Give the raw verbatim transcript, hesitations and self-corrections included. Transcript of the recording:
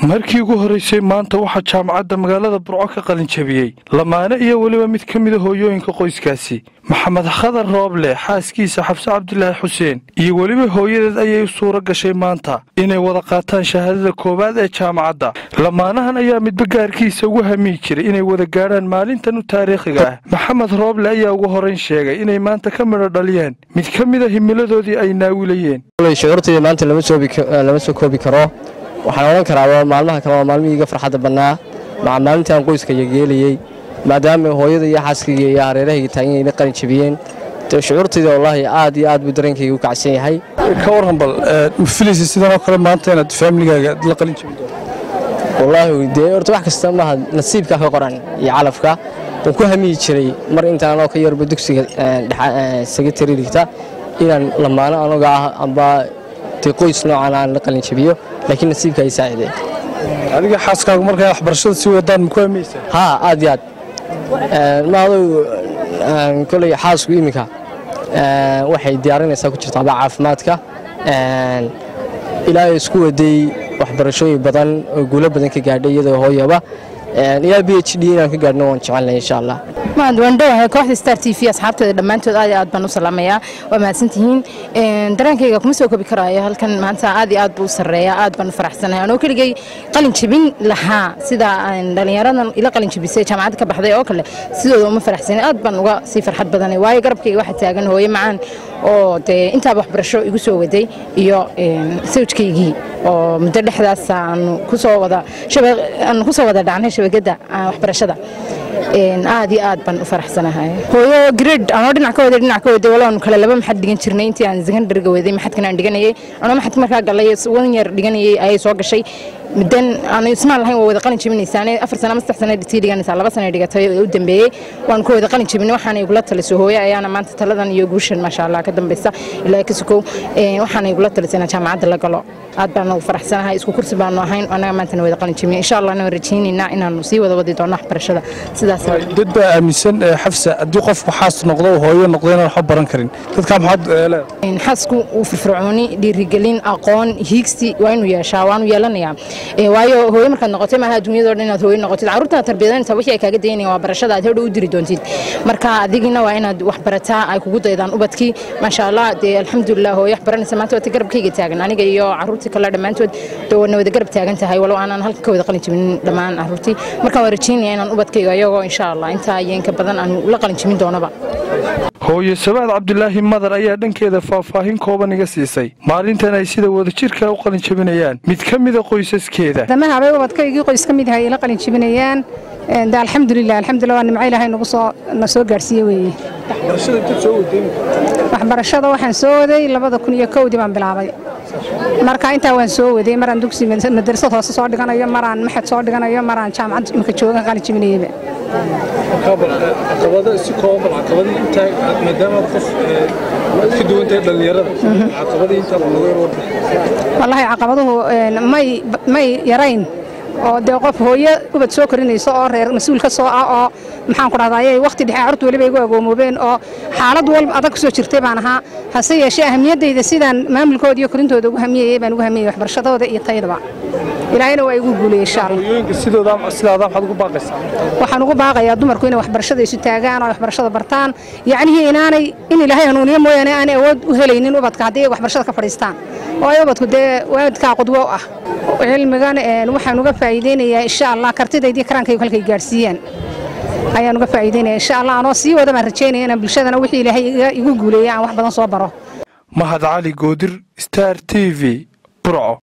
markii ugu horeysay maanta waxa jaamacadda magaalada Burco ka qalin jabiyay lamaane iyo waliba mid ka mid ah hooyooyinka qoyskaasi maxamed khadar rooble xaaskiisa xabse cabdilaahi xuseen iyo waliba hooyadeed ayay suura gashay maanta inay wada qaataan shahaadada koowaad ee jaamacadda lamaanahan ayaa midba gaarkiisa ugu hamiy jiray inay wada gaaraan maalintan u taariikhiga ah maxamed rooble ayaa ugu horeyn sheegay inay maanta ka midho dhaliyeen mid ka mid ah himiladoodii ay naawilayeen shucuurtayda maanta lama soo lama soo koobi karo waxaan oran karaa maalmaha kale waa maalmihiiga farxadda badnaa maca maalintaan qoyska yeeliyay maadaama hooyada iyo xaaskayga iyo hareerahayga taagan ay qalin jabiyeen shucuurtayda wallahi aad iyo aad buu dareenkayga u kacsan yahay ka waran bal filis sidan oo kale maanta inaad familygaaga la qalin jabiyo wallahi dee horta wax kasta ma nasiibka ka qoran iyo calafka oo ku hamiyi jiray mar intaan oo ka yarba dugsiga secretary dhigta inaan lamaano anaga ah amba qoys noocan aan la qalin jabiyo laakiin nasiibka ay saaciday adiga xaaskaagu markay waxbarashada si wadaan ku hameysay ha aad iyo aad maado kulay xaasku imika waxay diyaarinaysaa ku jirtaa caafimaadka ilaa isku waday waxbarashooyin badan oo guulo badan ka gaadhay iyadoo hooyaba ilaa B H D inaan ka gaadhno waan jecelnahay insha Allah maad wandhawahay kooxda Star T V asxaabteeda dhamaantood aad aad baan u salaamayaa waa mahadsantihiin een dareenkayga kuma soo koobi karaayo halkan maanta aad iyo aad buu sareeyaa aad baan faraxsanahay anoo kaligay qalin jabin lahaa sida dhalinyaradan ila qalin jabisay jaamacad ka baxday oo kale sidoo uma faraxsanahay aad baan uga si farxad badanay waayo garabkayga waxa taagan hooyo macaan oo de inta waxbarasho igu soo waday iyo een sawjkaygii oo muddo dhexdaas aan ku soo wada shabaq aan ku soo wada dhacnay shabaqada waxbarashada een aad iyo aad baan u faraxsanahay hooyo grade aan dhinac ka wada dhinac ka wada walaan kala laba maxad dhigan jirnay intii aan secondary-ga waday maxadkan aan dhiganayay anoo maxad markaa galay wan yar dhiganayay ay soo gashay midan aan ismaan lahayn wada qalin jabinaysan afar sano ama saddex sano dhigtay dhiganaysan laba sano dhigatay oo u dambeeyay waan ku wada qalin jabinay waxaan ay gula talisay hooyo ayaana maanta taladan iyo guushan ma sha Allah ka dambaysa ilaa ka sukow ee waxaan ay gula talisay jaamacadda la galo aad baan ugu faraxsanahay isku kursi baan ahayn anaga maanta wada qalin jabinay insha Allah aan rajaynayna inaan sii wada wadi doono waxbarashada sidaas dad baa aaminsan xafsa haddii qofku xaas noqdo hooyo noqdayna wax baran karin dadka maxad leedahay in xasku uu firfircooni dhiirigelin aqoon hiigsi waa inuu yeeshaa waan u yeelanayaa ee waayo hooyo markaad noqotay ma aha dunyada oo dhan inaad hooyo noqotid carruurta tarbiyadaynta wixii ay kaaga daynayaan waa barashada aad u diri doontid marka adigina waa inaad wax barataa ay kugu daydaan ubadkii ma sha Allah de alxamdulillah hooyo wax baranaysa maanta wada garabkayga taagan aniga iyo carruurtii kala dhamaantood doona wada garab taagan tahay walaal aanan halka ka wada qalin jabin dhamaan carruurtii marka waan rajaynayaa inaan ubadkayga ayagoo insha Allah inta ayeenka badan aan la qalin jabin doonaba hooyo Sabaad Cabdilaahi Madar ayaa dhankeeda faahfaahin kooban iga siisay maalintan ay sida wada jirka u qalin jabinayaan mid ka mid ah qoysaskeeda damaha bay wadkayga qoys ka mid ah ila qalin jabinayaan da alxamdulillah alxamdulillah waan nimcay ilaahay nagu soo na soo gaarsiiyay weeye waxbarashada inta soo waday waxbarashada waxaan soo waday labada kun iyo kow dii baan bilaabay marka inta waan soo waday maraan dugsi madrasad hoose soo dhiganayo maraan maxad soo dhiganayo maraan jaamacad imka joogan qalin jabinayay caqabada si kooban caqabadii inta maadaama qof ka duwantay dhalinyarada caqabadii inta lagu warwar wallahi caqabaduhu may may yarayn oo de qof hooyo ubad soo korinayso oo reer mas'uul ka soo ah oo maxaan ku dhahdaa waqti dhexe carruurtu waliba igu agoomoobeen oo xaalad walba adag ku soo jirtay baan ahaa hase yeeshee ahmiyadayda sidaan maamulkooda iyo korintooda ugu hamiyay baan ugu hamiyay waxbarashadooda iyo taydaba ilaahayna waa igu guuleeyay insha Allah hooyooyinka sidooda sidaada waxaad ugu baaqaysaa waxaan ugu baaqayaa dumarku inay waxbarashada isu taagaan oo waxbarashada bartaan yacni inaanay in ilaahay hanuuniyo mooyaane aan awood u helaynin ubadka haddii ay waxbarashada ka fadhiistaan oo ay ubadku dee waalidka qudwo ah cilmigan waxaan uga faa'iideynayaa insha Allah kartidaydii karaankayga halkay gaarsiiyaan ayaan uga faa'iideynayaa insha Allah anoo sii wada ma rajaynayaa in bulshadana wixii ilaahay igu guuleeyay aan wax badan soo baro Mahad Cali Goodir Star T V Burco.